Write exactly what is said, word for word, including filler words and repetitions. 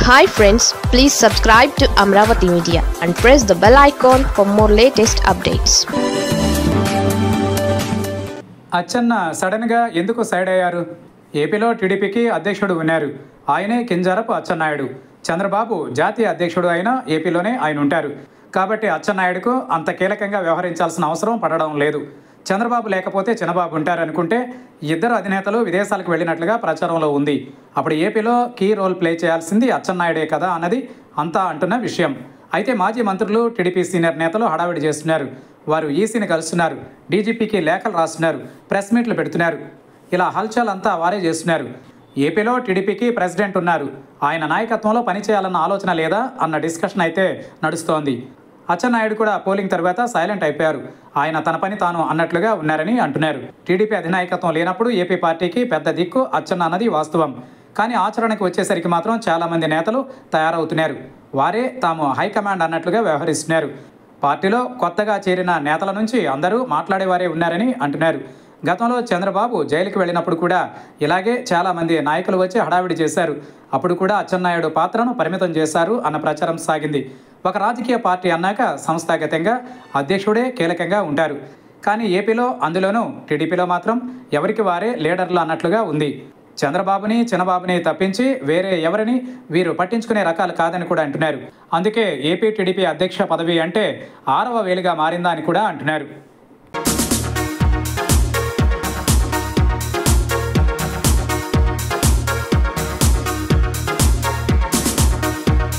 Hi friends, please subscribe to Amravati Media and press the bell icon for more latest updates. Atchanna సడన్గా ఎందుకు side అయ్యారు? ఏపీలో టీడీపీకి అధ్యక్షుడు ఉన్నారు. ఆయనే కింజారపు అచ్చెన్నాయుడు. చంద్రబాబు జాతీయ అధ్యక్షుడు అయినా ఏపీలోనే ఆయన ఉంటారు. కాబట్టి అచ్చెన్నాయుడుకు అంత కీలకంగా వ్యవహరించాల్సిన అవసరం పడడం లేదు. చంద్రబాబు లేకపోతే చిన్నబాబు ఉంటారనుకుంటే ఇద్దరు అధినేతలు విదేశాలకు వెళ్ళినట్లుగా ప్రచారంలో ఉంది. అప్పుడు ఏపీలో కీ రోల్ ప్లే చేయాల్సింది అచ్చెన్నాయుడే కదా అన్నది అంతా అంటున్న విషయం. అయితే మాజీ మంత్రులు, టీడీపీ సీనియర్ నేతలు హడావిడి చేస్తున్నారు. వారు ఈసీని కలుస్తున్నారు, డీజీపీకి లేఖలు రాస్తున్నారు, ప్రెస్ మీట్లు పెడుతున్నారు. ఇలా హల్చల్ అంతా వారే చేస్తున్నారు. ఏపీలో టీడీపీకి ప్రెసిడెంట్ ఉన్నారు. ఆయన నాయకత్వంలో పనిచేయాలన్న ఆలోచన లేదా అన్న డిస్కషన్ అయితే నడుస్తోంది. అచ్చెన్నాయుడు కూడా పోలింగ్ తర్వాత సైలెంట్ అయిపోయారు. ఆయన తన పని తాను అన్నట్లుగా ఉన్నారని అంటున్నారు. టీడీపీ అధినాయకత్వం లేనప్పుడు ఏపీ పార్టీకి పెద్ద దిక్కు అచ్చెన్న అన్నది వాస్తవం. కానీ ఆచరణకు వచ్చేసరికి మాత్రం చాలామంది నేతలు తయారవుతున్నారు. వారే తాము హైకమాండ్ అన్నట్లుగా వ్యవహరిస్తున్నారు. పార్టీలో కొత్తగా చేరిన నేతల నుంచి అందరూ మాట్లాడేవారే ఉన్నారని అంటున్నారు. గతంలో చంద్రబాబు జైలుకి వెళ్ళినప్పుడు కూడా ఇలాగే చాలామంది నాయకులు వచ్చి హడావిడి చేశారు. అప్పుడు కూడా అచ్చెన్నాయుడు పాత్రను పరిమితం చేశారు అన్న ప్రచారం సాగింది. ఒక రాజకీయ పార్టీ అన్నాక సంస్థాగతంగా అధ్యక్షుడే కీలకంగా ఉంటారు. కానీ ఏపీలో, అందులోనూ టీడీపీలో మాత్రం ఎవరికి వారే లీడర్లు అన్నట్లుగా ఉంది. చంద్రబాబుని, చిన్నబాబుని తప్పించి వేరే ఎవరిని వీరు పట్టించుకునే రకాలు కాదని కూడా అంటున్నారు. అందుకే ఏపీ టీడీపీ అధ్యక్ష పదవి అంటే ఆరవ వేలుగా మారిందా అని కూడా అంటున్నారు.